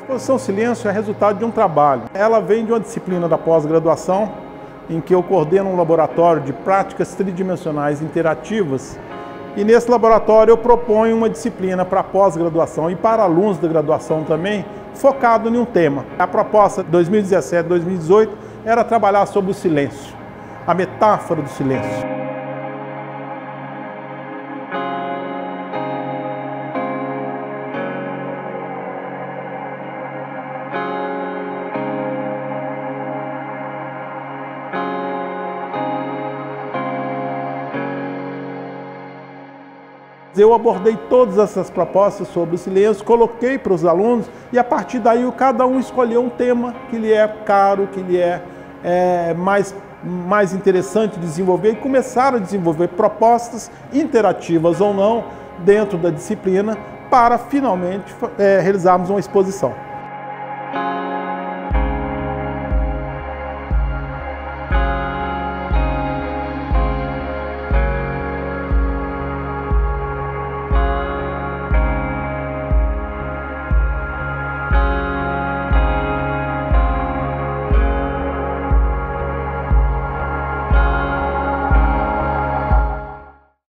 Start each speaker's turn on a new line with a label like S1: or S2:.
S1: A exposição Silêncio é resultado de um trabalho. Ela vem de uma disciplina da pós-graduação, em que eu coordeno um laboratório de práticas tridimensionais interativas. E nesse laboratório eu proponho uma disciplina para pós-graduação e para alunos da graduação também, focado em um tema. A proposta de 2017-2018 era trabalhar sobre o silêncio, a metáfora do silêncio. Eu abordei todas essas propostas sobre o silêncio, coloquei para os alunos e a partir daí cada um escolheu um tema que lhe é caro, que lhe é mais interessante desenvolver e começaram a desenvolver propostas interativas ou não dentro da disciplina para finalmente realizarmos uma exposição.